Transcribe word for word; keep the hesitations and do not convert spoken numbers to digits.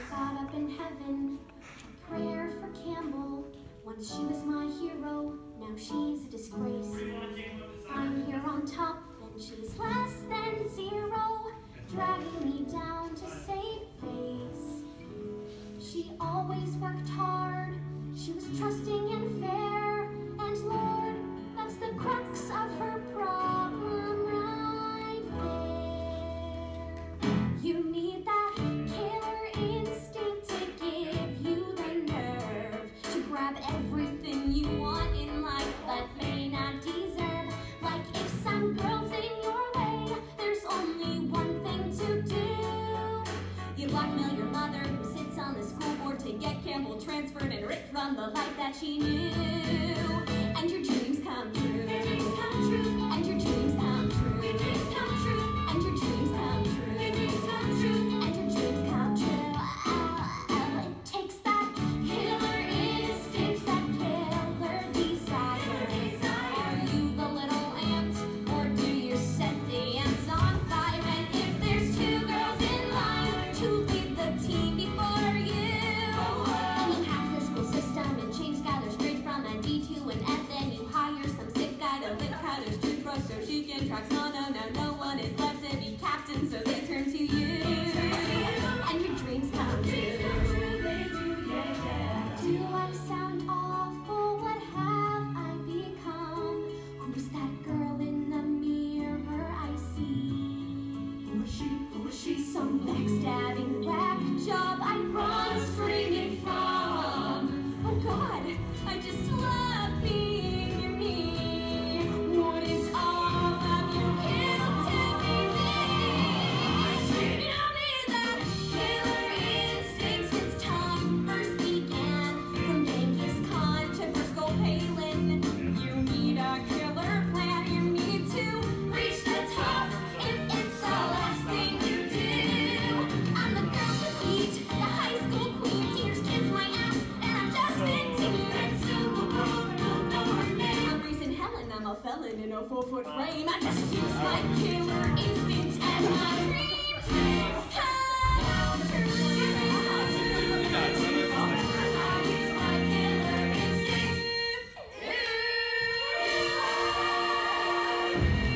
God up in heaven, a prayer for Campbell. Once she was my hero, now she's a disgrace. I'm here on top, and she's less than zero, dragging me down to save face. She always worked hard, she was trusting and fair, and Lord, that's the crux of her problem right there. You need that killer instinct to give you the nerve to grab everything you want in life but may not deserve. Like if some girl's in your way, there's only one thing to do. You blackmail your mother who sits on the school board to get Campbell transferred and ripped from the life that she knew. And your dreams come true. Your dreams come true. And your dreams come true. Your dreams come true. And your dreams come true. Your dreams come true. And your dreams come true. Oh, oh, it takes that killer instinct, that killer desire. Are you the little ant, or do you set the ants on fire? And if there's two girls in line to lead the team before you, and you hack the school system and change Skylar straight from a D to an F, then you hire some sick guy to lick out his toothbrush so she can tracks. No, no, no, no one is left to be captain, so they turn to you. And your dreams come true. Do I sound awful? What have I become? Who's that girl in the mirror I see? Who is she? Who is she? Some backstabbing whack job I run screaming from. Oh God, I just love being me. Wouldn't all of you kill to be me? You don't need that killer instinct since time first began. From Genghis Khan to Briscoe Palin, you need a killer plan. You need to reach the top if it's the last thing you do. I'm the girl to beat, the high school queen. Tears kiss my ass, and I'm just fifteen. And so the world will know her name. I'm raising Helen, I'm a felon in a four-foot frame. I just use my killer instinct and my dreams come true. I use my killer instinct.